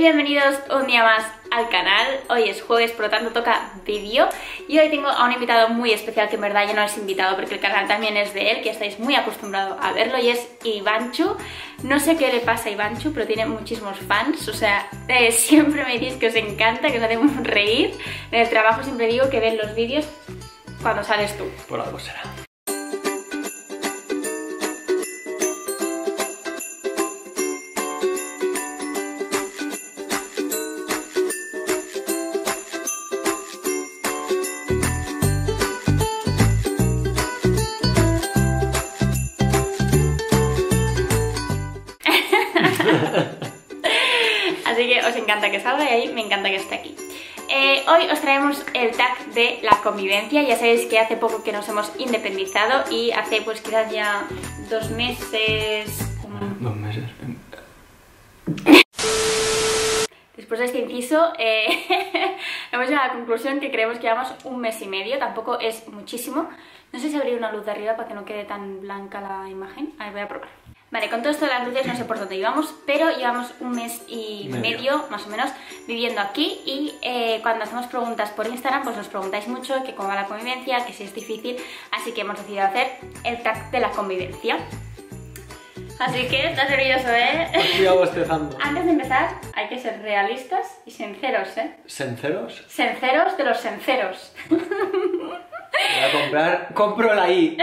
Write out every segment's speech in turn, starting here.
bienvenidos un día más al canal. Hoy es jueves, por lo tanto toca vídeo. Y hoy tengo a un invitado muy especial que en verdad ya no es invitado porque el canal también es de él, que estáis muy acostumbrados a verlo, y es Ivánchu. No sé qué le pasa a Ivánchu, pero tiene muchísimos fans. O sea, siempre me decís que os encanta, que os hacemos reír. En el trabajo siempre digo que ven los vídeos cuando sales tú. Por algo será. Así que os encanta que salga y ahí me encanta que esté aquí. Hoy os traemos el tag de la convivencia. Ya sabéis que hace poco que nos hemos independizado y hace pues quizás ya 2 meses... 2 meses. Después de este inciso hemos llegado a la conclusión que creemos que llevamos 1 mes y medio. Tampoco es muchísimo. No sé si abrir una luz de arriba para que no quede tan blanca la imagen. A ver, voy a probar. Vale, con todo esto de las luces no sé por dónde íbamos, pero llevamos 1 mes y medio, más o menos, viviendo aquí. Y cuando hacemos preguntas por Instagram, pues nos preguntáis mucho que cómo va la convivencia, que si es difícil. Así que hemos decidido hacer el tag de la convivencia. Así que, ¿estás nervioso, Estoy bostezando. Antes de empezar, hay que ser realistas y sinceros, ¿Sinceros? Sinceros de los sinceros. Voy a comprar... ¡Compro la I!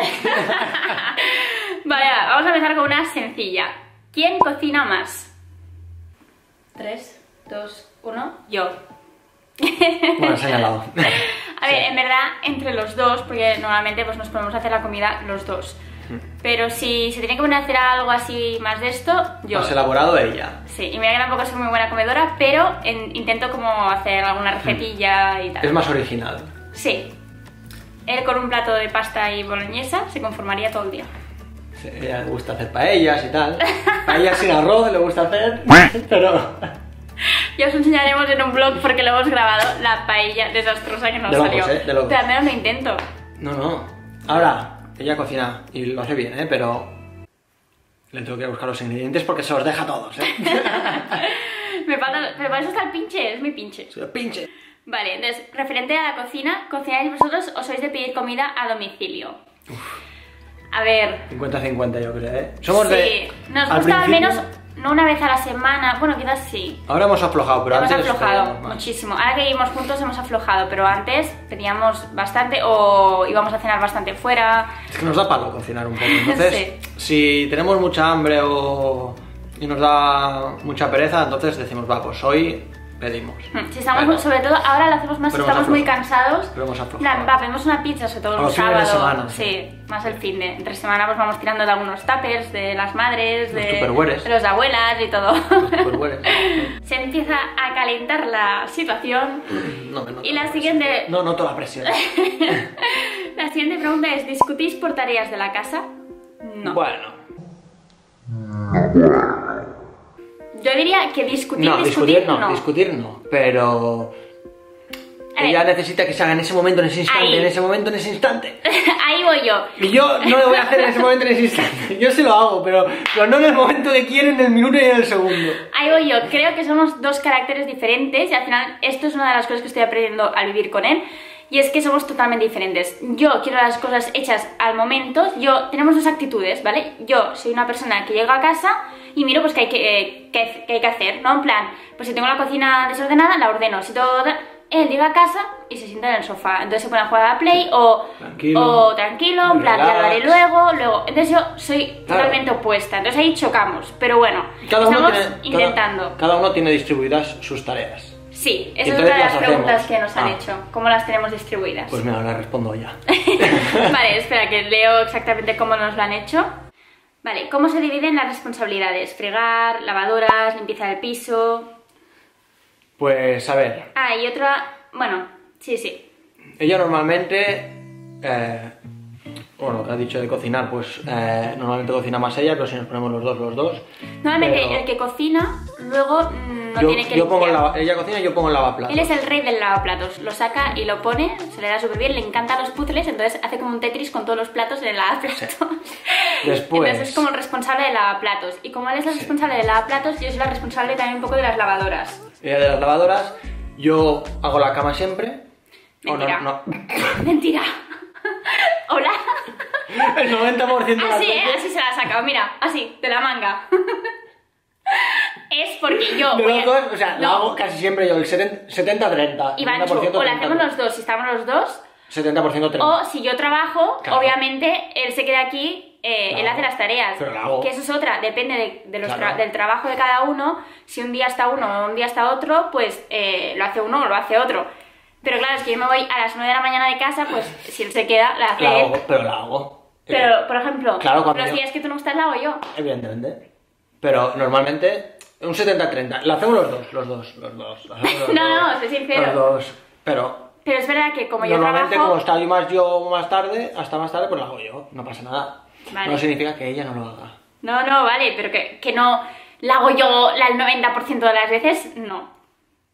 Vale, vamos a empezar con una sencilla. ¿Quién cocina más? 3, 2, 1, yo. Bueno, señalado. A ver, en verdad, entre los dos, porque normalmente pues, nos ponemos a hacer la comida los dos. Pero si se tiene que poner a hacer algo así más de esto, yo. Más elaborado ella. Sí, y mira que tampoco soy muy buena comedora, pero intento como hacer alguna recetilla y tal. Es más original. Sí. Él con un plato de pasta y boloñesa se conformaría todo el día. Sí, a ella le gusta hacer paellas y tal. Paellas sin arroz le gusta hacer, pero... Ya os enseñaremos en un vlog porque lo hemos grabado, la paella desastrosa que nos salió. De locos. Pero al menos lo intento. No. Ahora, ella cocina y lo hace bien, pero... Le tengo que buscar los ingredientes porque se los deja a todos, Me falta... Pero para eso está el pinche, es mi pinche. Soy el pinche. Vale, entonces, referente a la cocina, ¿cocináis vosotros o sois de pedir comida a domicilio? A ver... 50-50 yo creo, Somos sí, de... nos gusta al menos... No una vez a la semana, bueno, quizás sí. Ahora hemos aflojado, pero hemos antes... aflojado muchísimo. Ahora que vivimos juntos hemos aflojado, pero antes pedíamos bastante o íbamos a cenar bastante fuera. Es que nos da palo cocinar un poco, entonces sí. Si tenemos mucha hambre y nos da mucha pereza, entonces decimos, va, pues hoy pedimos. Si estamos, sobre todo ahora lo hacemos más si estamos muy cansados. Pero hemos aflojado. Va, pedimos una pizza, sobre todo los sábados. Semana, sí, más el fin de. Entre semana pues vamos tirando de algunos tuppers, de las madres, de los de abuelas y todo. Se empieza a calentar la situación. Y la siguiente... No noto la presión. La siguiente pregunta es, ¿discutís por tareas de la casa? No. Bueno. Yo diría que discutir no, pero... Ella necesita que se haga en ese momento, en ese instante, Ahí voy yo. Y yo no lo voy a hacer en ese momento, en ese instante. Yo sí lo hago, pero no en el momento que quiero, en el minuto y en el segundo. Ahí voy yo. Creo que somos 2 caracteres diferentes y al final esto es una de las cosas que estoy aprendiendo al vivir con él. Y es que somos totalmente diferentes. Yo quiero las cosas hechas al momento. Tenemos 2 actitudes, ¿vale? Yo soy una persona que llega a casa y miro pues qué hay que hacer, ¿no? En plan, pues si tengo la cocina desordenada, la ordeno. Si todo... Él llega a casa y se sienta en el sofá. Entonces se pone a jugar a la Play o tranquilo, en plan, ya lo haré luego. Entonces yo soy totalmente opuesta. Entonces ahí chocamos. Pero bueno, estamos intentando. Cada uno tiene distribuidas sus tareas. Sí, esa es una de las preguntas que nos han hecho. ¿Cómo las tenemos distribuidas? Pues mira, la respondo ya. Vale, espera, que leo exactamente cómo nos lo han hecho. Vale, ¿cómo se dividen las responsabilidades? Fregar, lavadoras, limpieza del piso... Pues a ver. Y otra... Bueno, sí. Ella normalmente... bueno, que ha dicho de cocinar, pues normalmente cocina más ella, pero si nos ponemos los dos. Normalmente el que cocina, luego tiene que limpiar. Ella cocina y yo pongo el lavaplatos. Él es el rey del lavaplatos, lo saca y lo pone, se le da súper bien, le encantan los puzzles, entonces hace como un Tetris con todos los platos en el lavaplatos. Sí. Después... Entonces es como el responsable de lavaplatos. Y como él es el responsable de lavaplatos, yo soy la responsable también un poco de las lavadoras. ella de las lavadoras, yo hago la cama siempre. Mentira. O no. Mentira. Hola. El 90% de las Así, veces. así se la ha sacado, mira, así, de la manga. Es porque yo De voy los dos, o sea, la hago casi siempre yo, el 70-30. Ivanchu, 70%, o la hacemos 30%. los dos, si estamos los dos, 70% 30. o si yo trabajo, Claro. obviamente él se queda aquí, él Claro. hace las tareas. Pero la hago. Que eso es otra, depende de los Claro. del trabajo de cada uno. Si un día está uno o un día está otro, pues lo hace uno o lo hace otro. Pero claro, es que yo me voy a las 9 de la mañana de casa, pues si él se queda, la hace La él. hago, pero la hago. Pero, por ejemplo, Claro, cuando los yo- días que tú no estás, la hago yo. Evidentemente. Pero normalmente, un 70-30. Lo hacemos los dos. Lo hacemos los No, dos. soy sincero. Los dos. Pero Pero es verdad que como yo normalmente, trabajo... como está yo más tarde, hasta más tarde, pues lo hago yo. No pasa nada. Vale. No significa que ella no lo haga. No, vale, pero que no la hago yo el 90% de las veces, no.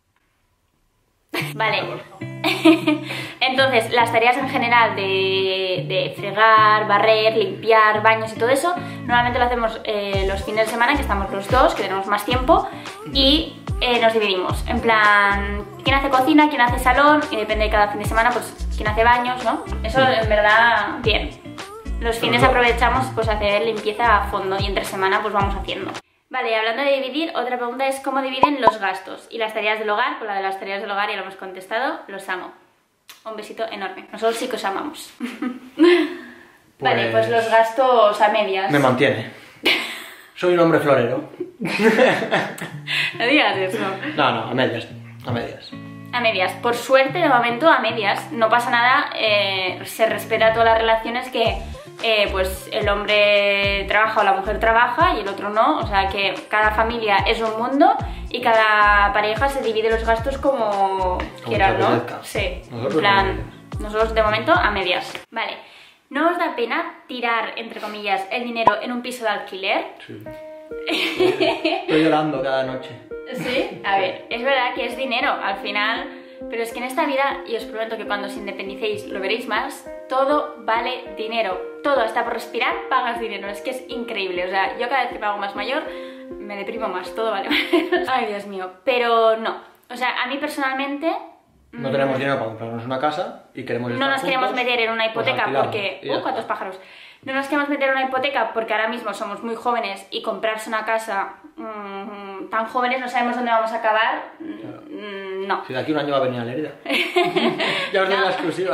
Vale. Entonces, las tareas en general de fregar, barrer, limpiar, baños y todo eso, normalmente lo hacemos los fines de semana, que estamos los dos, que tenemos más tiempo, y nos dividimos. En plan, quién hace cocina, quién hace salón, y depende de cada fin de semana, pues quién hace baños, ¿no? Eso en verdad, bien. Los fines aprovechamos pues a hacer limpieza a fondo y entre semana pues vamos haciendo. Vale, hablando de dividir, otra pregunta es cómo dividen los gastos y las tareas del hogar. Pues la de las tareas del hogar ya lo hemos contestado, los amo. Un besito enorme. Nosotros sí que os amamos. Vale, pues los gastos a medias. Me mantiene. Soy un hombre florero. No digas eso. No, a medias. A medias. A medias. Por suerte, de momento, a medias. No pasa nada, se respeta todas las relaciones que pues el hombre trabaja o la mujer trabaja y el otro no. O sea que cada familia es un mundo y cada pareja se divide los gastos como quieran, te ¿no? apetezca. Sí, Nosotros en plan, a medias. nosotros de momento a medias. Vale, ¿no os da pena tirar, entre comillas, el dinero en un piso de alquiler? Sí. Estoy llorando cada noche. Sí, a ver, es verdad que es dinero al final, pero es que en esta vida, y os prometo que cuando os independicéis lo veréis más, todo vale dinero, todo, hasta por respirar pagas dinero, es que es increíble, o sea, yo cada vez que me hago más mayor me deprimo más, todo vale más. Ay, Dios mío, pero no, o sea, a mí personalmente... No tenemos dinero para comprarnos una casa y queremos No estar nos queremos juntos, meter en una pues hipoteca alquilamos porque... y ya ¿Cuántos está. pájaros? No nos queremos meter en una hipoteca porque ahora mismo somos muy jóvenes y comprarse una casa tan jóvenes no sabemos dónde vamos a acabar. No. Si de aquí un año va a venir a Lerida. Ya os doy la exclusiva.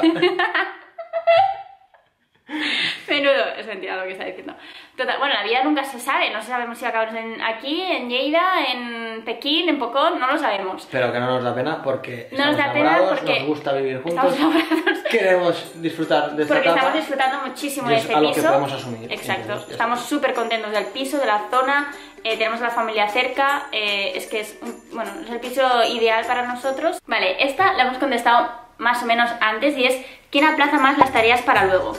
Menudo, es mentira lo que está diciendo. Total, bueno, la vida nunca se sabe, no sabemos si acabamos aquí, en Lleida, en Pekín, en Pocón, no lo sabemos. Pero que no nos da pena porque No nos estamos da pena enamorados, porque nos gusta vivir juntos, estamos enamorados. queremos disfrutar de esta Porque etapa. estamos disfrutando muchísimo y de es este algo piso. que podemos asumir. Exacto. Entonces, ya Estamos está. súper contentos del piso, de la zona. Tenemos a la familia cerca. Es que es, bueno, es el piso ideal para nosotros. Vale, esta la hemos contestado más o menos antes y es ¿quién aplaza más las tareas para luego?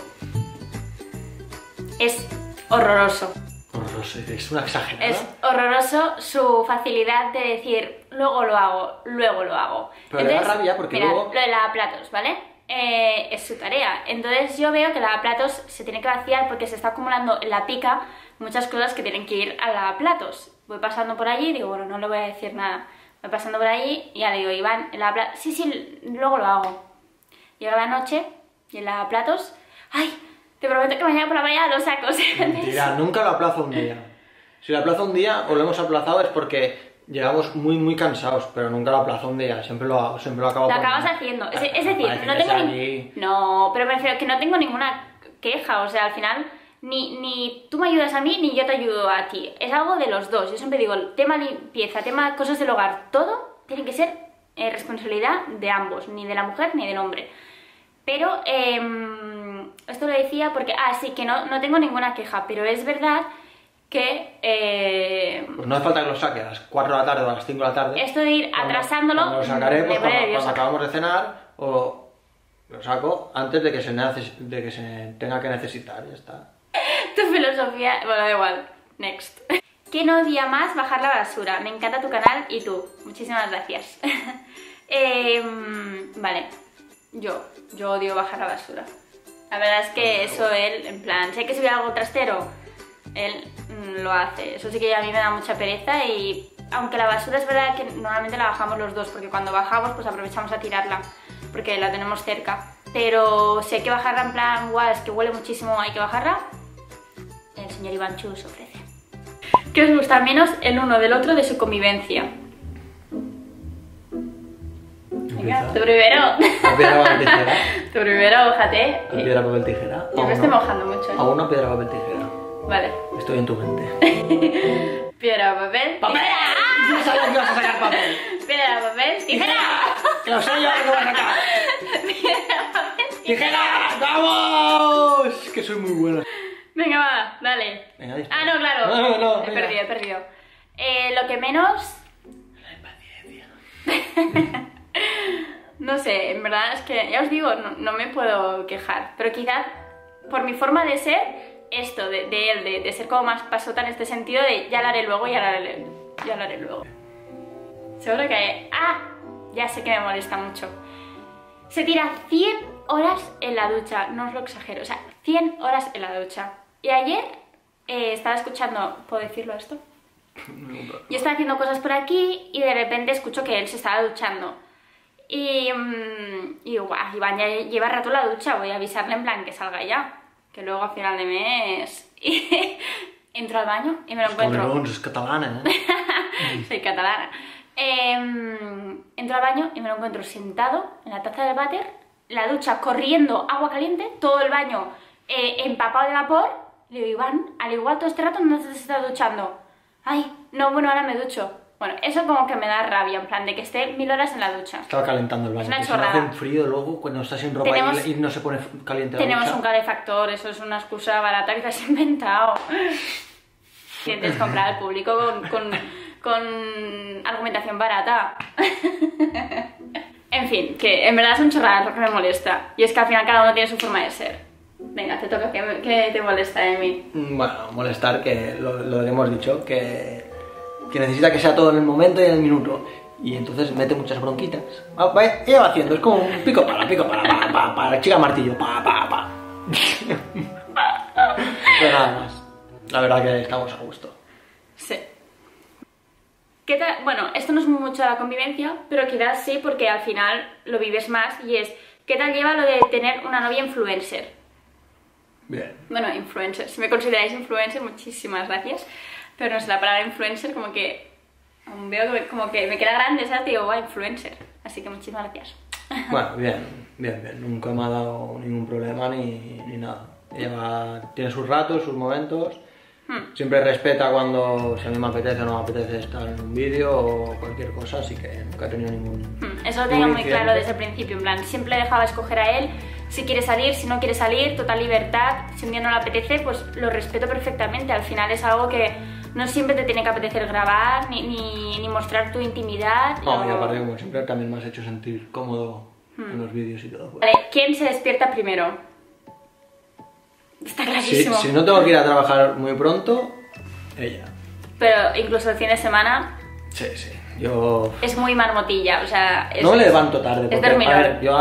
Es horroroso. Horroroso, es una exagerada. Es horroroso su facilidad de decir luego lo hago, luego lo hago. Pero le da rabia porque mira, luego- lo de lavaplatos, ¿vale? Es su tarea. Entonces yo veo que el lavaplatos se tiene que vaciar porque se está acumulando en la pica muchas cosas que tienen que ir al lavaplatos. Voy pasando por allí y digo, bueno, no le voy a decir nada. Voy pasando por allí y ya le digo, Iván, el lavaplatos... Sí, luego lo hago. Llega la noche y el lavaplatos... ¡Ay! Te prometo que mañana por la mañana lo saco. Mentira, nunca lo aplazo un día. Si lo aplazo un día o lo hemos aplazado es porque llegamos muy cansados, pero nunca lo aplazo un día, siempre lo acabo Lo por acabas mí. haciendo. Es decir, Parece no que tengo sea ni... aquí. No, pero me refiero que no tengo ninguna queja. O sea, al final, ni tú me ayudas a mí, ni yo te ayudo a ti. Es algo de los dos. Yo siempre digo, el tema limpieza, tema cosas del hogar, todo tiene que ser responsabilidad de ambos, ni de la mujer ni del hombre. Pero esto lo decía porque, sí, que no tengo ninguna queja, pero es verdad que Pues no hace falta que lo saque a las 4 de la tarde o a las 5 de la tarde. esto de ir atrasándolo Cuando lo sacaré, me pues pone cuando nerviosa. acabamos de cenar o lo saco antes de que se tenga que necesitar, ya está. Tu filosofía... Bueno, da igual. Next. ¿Quién odia más bajar la basura? Me encanta tu canal y tú. Muchísimas gracias. Vale. Yo odio bajar la basura. La verdad es que eso él, en plan, si hay que subir algo trastero, él lo hace. Eso sí que a mí me da mucha pereza y Aunque la basura es verdad que normalmente la bajamos los dos, porque cuando bajamos pues aprovechamos a tirarla, porque la tenemos cerca. Pero si hay que bajarla en plan, guau, es que huele muchísimo, hay que bajarla, el señor Ivanchu se ofrece. ¿Qué os gusta menos el uno del otro de su convivencia? Venga, tu primero. Piedra, papel, tijera. Tu primero, mójate. Piedra, papel, tijera. Yo me estoy mojando mucho. A una piedra, papel, tijera. Vale. Estoy en tu mente. Piedra, papel, ¡Papel! tijera. Yo sabía que ibas a sacar papel. Piedra, papel, tijera. Que lo sé yo lo que voy a sacar. Piedra, papel, ¡Tijera! ¡Vamos! Que soy muy bueno. Venga, va, dale. Venga, dispara. Ah, no, claro. No, he venga. perdido. Lo que menos... La impaciencia. No sé, en verdad es que, ya os digo, no me puedo quejar. Pero quizás, por mi forma de ser, esto de él, de ser como más pasota en este sentido de ya lo haré luego, ya lo haré luego. Seguro que... ¡Ah! Ya sé que me molesta mucho. Se tira 100 horas en la ducha, no os lo exagero, o sea, 100 horas en la ducha. Y ayer estaba escuchando, ¿puedo decirlo esto? Yo estaba haciendo cosas por aquí y de repente escucho que él se estaba duchando. Y guau, Iván ya lleva rato en la ducha, voy a avisarle en plan que salga ya. Que luego a final de mes... Entro al baño y me lo encuentro... Cabrón, es catalana, ¿eh? Soy catalana. Entro al baño y me lo encuentro sentado en la taza del váter, la ducha corriendo agua caliente, todo el baño empapado de vapor. Le digo, Iván, al igual todo este rato no te estás duchando. Ay, no, bueno, ahora me ducho. Bueno, eso como que me da rabia, en plan de que esté 1000 horas en la ducha. Estaba calentando el baño. Es una que chorrada. se me hace un frío luego cuando estás sin ropa y no se pone caliente la Tenemos ducha. un calefactor, eso es una excusa barata que te has inventado. Intentes comprar al público con argumentación barata. En fin, que en verdad son chorradas lo que me molesta. Y es que al final cada uno tiene su forma de ser. Venga, te toca, ¿qué te molesta de mí? Bueno, molestar, que lo que hemos dicho, que necesita que sea todo en el momento y en el minuto. Y entonces mete muchas bronquitas. Ella va haciendo, es como un pico para, chica martillo, pa. Pero nada más. La verdad que estamos a gusto. Sí. ¿Qué tal? Bueno, esto no es mucho de la convivencia, pero quizás sí, porque al final lo vives más y es... ¿Qué tal lleva lo de tener una novia influencer? Bien. Bueno, influencer. Si me consideráis influencer, muchísimas gracias. Pero no sé, la palabra influencer como que... Veo que como que me queda grande, ¿sabes? Digo, guau, influencer. Así que muchísimas gracias. Bueno, bien. Nunca me ha dado ningún problema ni nada. Ella tiene sus ratos, sus momentos. Siempre respeta cuando si a mí me apetece o no me apetece estar en un vídeo o cualquier cosa, así que nunca he tenido ningún... Eso lo tenía muy claro desde el principio, en plan, siempre dejaba escoger a él si quiere salir, si no quiere salir, total libertad. Si un día no le apetece, pues lo respeto perfectamente. Al final es algo que no siempre te tiene que apetecer grabar ni mostrar tu intimidad. No, y aparte, como siempre, también me has hecho sentir cómodo en los vídeos y todo. Vale, ¿quién se despierta primero? Está clarísimo. Si no tengo que ir a trabajar muy pronto, ella. Pero incluso el fin de semana Sí, yo... es muy marmotilla, o sea... No me levanto tarde, es porque, dormidor. a ver, yo...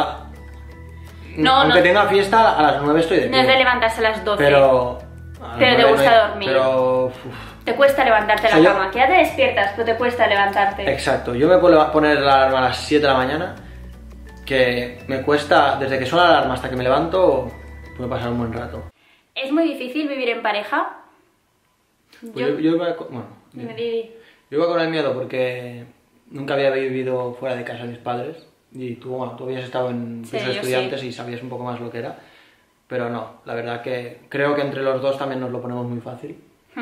aunque tenga fiesta, a las 9 estoy de pie. No es de levantarse a las 12. Pero te gusta dormir. Pero... Te cuesta levantarte O de sea, la cama. Que ya te despiertas, pero te cuesta levantarte. Exacto. Yo me puedo poner la alarma a las 7 de la mañana, que me cuesta, desde que suena la alarma hasta que me levanto, puede pasar un buen rato. ¿Es muy difícil vivir en pareja? Pues yo iba yo iba con el miedo porque nunca había vivido fuera de casa de mis padres. Y tú habías estado en pisos de estudiantes y sabías un poco más lo que era. Pero no, la verdad que creo que entre los dos también nos lo ponemos muy fácil.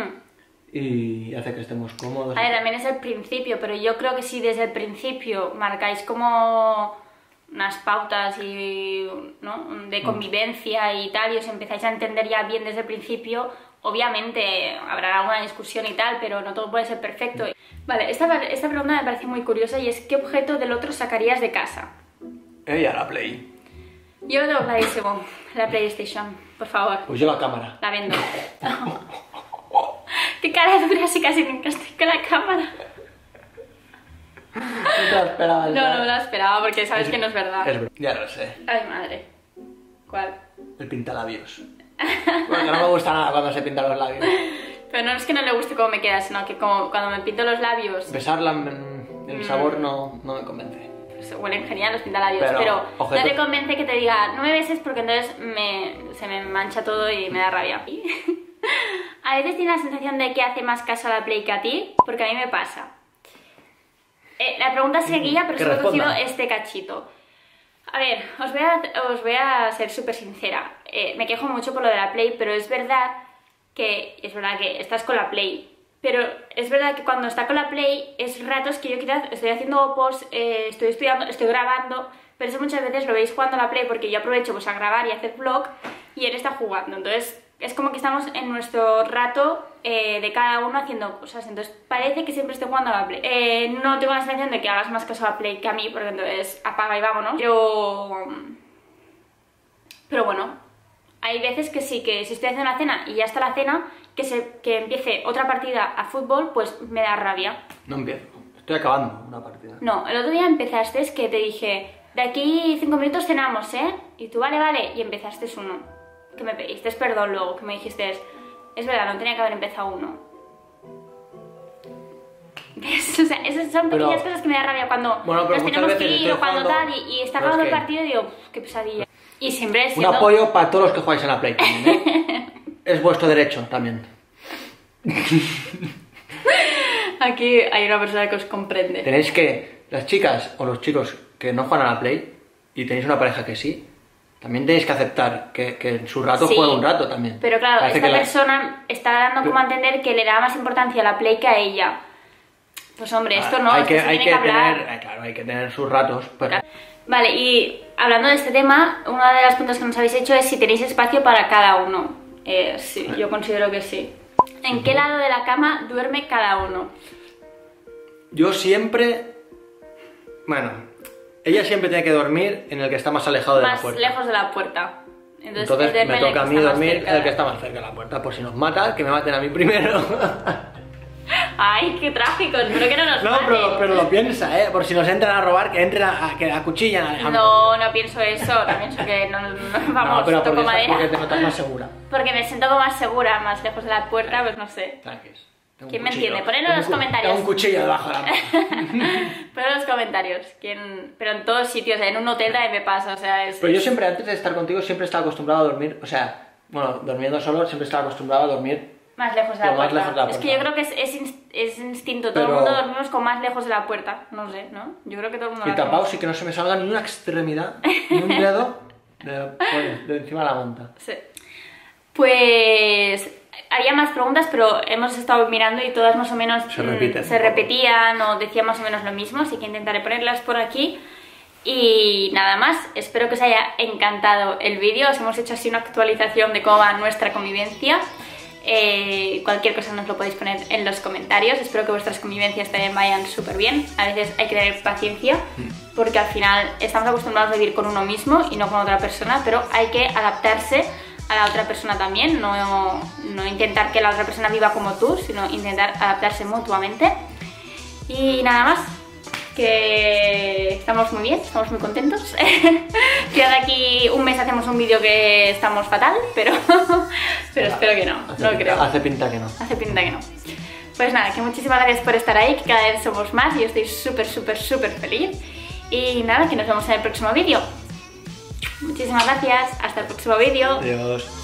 Y hace que estemos cómodos. A ver, también es el principio, pero yo creo que si desde el principio marcáis como unas pautas y, ¿no? de convivencia y tal, y os empezáis a entender ya bien desde el principio, obviamente habrá alguna discusión y tal, pero no todo puede ser perfecto. Vale, esta pregunta me parece muy curiosa y es ¿qué objeto del otro sacarías de casa? Ella, la Play. Yo lo tengo clarísimo, la PlayStation, por favor. Pues yo la cámara. La vendo. Qué cara dura si casi nunca estoy con la cámara. No te la esperabas. No me la esperaba porque sabes que no es verdad. Ya lo sé. Ay, madre. ¿Cuál? El pintalabios. Porque no me gusta nada cuando se pintan los labios. Pero no es que no le guste cómo me queda, sino que como cuando me pinto los labios... Besarla, el sabor no me convence. Pues huelen genial los pintalabios, pero no te convence que te diga no me beses porque entonces se me mancha todo y me da rabia. A veces tiene la sensación de que hace más caso a la Play que a ti, porque a mí me pasa. La pregunta seguía, pero solo he cogido este cachito. A ver, os voy a ser súper sincera. Me quejo mucho por lo de la Play, pero es verdad que estás con la Play. Pero es verdad que cuando está con la Play es ratos que yo quizás estoy haciendo opos, estoy estudiando, estoy grabando, pero eso muchas veces lo veis jugando a la Play porque yo aprovecho pues a grabar y a hacer vlog y él está jugando. Entonces es como que estamos en nuestro rato de cada uno haciendo cosas. Entonces parece que siempre estoy jugando a la Play. No tengo la sensación de que hagas más caso a la Play que a mí, porque entonces apaga y vámonos. Pero bueno, hay veces que sí, que si estoy haciendo una cena y ya está la cena, que empiece otra partida a fútbol, pues me da rabia. No empiezo, estoy acabando una partida. No, el otro día empezaste, es que te dije, de aquí 5 minutos cenamos, ¿eh? Y tú, vale, y empezaste uno. Que me pediste perdón luego, que me dijiste, es verdad, no tenía que haber empezado uno. ¿Ves? O sea, esas son pequeñas cosas que me da rabia cuando nos tenemos que ir o cuando tal, y está acabando el partido y digo, qué pesadilla. Y siempre siendo... Un apoyo para todos los que jugáis en la Play también, ¿eh? Es vuestro derecho también. Aquí hay una persona que os comprende. Tenéis que, las chicas o los chicos que no juegan a la Play y tenéis una pareja que sí, también tenéis que aceptar que en su rato juega un rato también. Pero claro, esta persona está dando como a entender que le da más importancia a la Play que a ella. Pues hombre, esto no, hay que hablar. Claro, hay que tener sus ratos, pero... Vale, y hablando de este tema, una de las preguntas que nos habéis hecho es si tenéis espacio para cada uno. Sí, yo considero que sí. ¿En qué lado de la cama duerme cada uno? Yo siempre... Bueno, ella siempre tiene que dormir en el que está más alejado de la puerta. Más lejos de la puerta. Entonces me toca a mí dormir en el que está más cerca de la puerta. Por si nos mata, que me maten a mí primero. Ay, qué trágico, espero que no nos maten. No, pero lo piensa, por si nos entran a robar, que entren que acuchillan a Alejandro. No pienso eso, no pienso que vamos, pero toco madera. Porque te notas más segura. Porque me siento como más segura, más lejos de la puerta, pues no sé. Tranquis. ¿Quién me entiende? Ponedlo en los comentarios. Tengo un cuchillo debajo de la mano. Ponedlo en los comentarios. Pero en todos sitios, en un hotel también me pasa, o sea, Pero yo siempre, antes de estar contigo, siempre estaba acostumbrado a dormir, o sea, bueno, durmiendo solo, siempre estaba acostumbrado a dormir más lejos de la puerta. Es que yo creo que es instinto, todo el mundo dormimos con más lejos de la puerta, no sé, ¿no? Yo creo que todo el mundo... Y tapados y que no se me salga ni una extremidad, ni un dedo de encima de la manta. Sí. Pues... Había más preguntas, pero hemos estado mirando y todas más o menos se repetían o decían más o menos lo mismo, así que intentaré ponerlas por aquí. Y nada más, espero que os haya encantado el vídeo. Os hemos hecho así una actualización de cómo va nuestra convivencia. Cualquier cosa nos lo podéis poner en los comentarios. Espero que vuestras convivencias también vayan súper bien. A veces hay que tener paciencia porque al final estamos acostumbrados a vivir con uno mismo y no con otra persona, pero hay que adaptarse a la otra persona también, no intentar que la otra persona viva como tú, sino intentar adaptarse mutuamente. Y nada más, que estamos muy bien, estamos muy contentos. Que de aquí un mes hacemos un vídeo que estamos fatal, pero espero que no, no creo. Hace pinta que no. Hace pinta que no. Pues nada, que muchísimas gracias por estar ahí, que cada vez somos más y yo estoy súper feliz. Y nada, que nos vemos en el próximo vídeo. Muchísimas gracias, hasta el próximo vídeo. Adiós.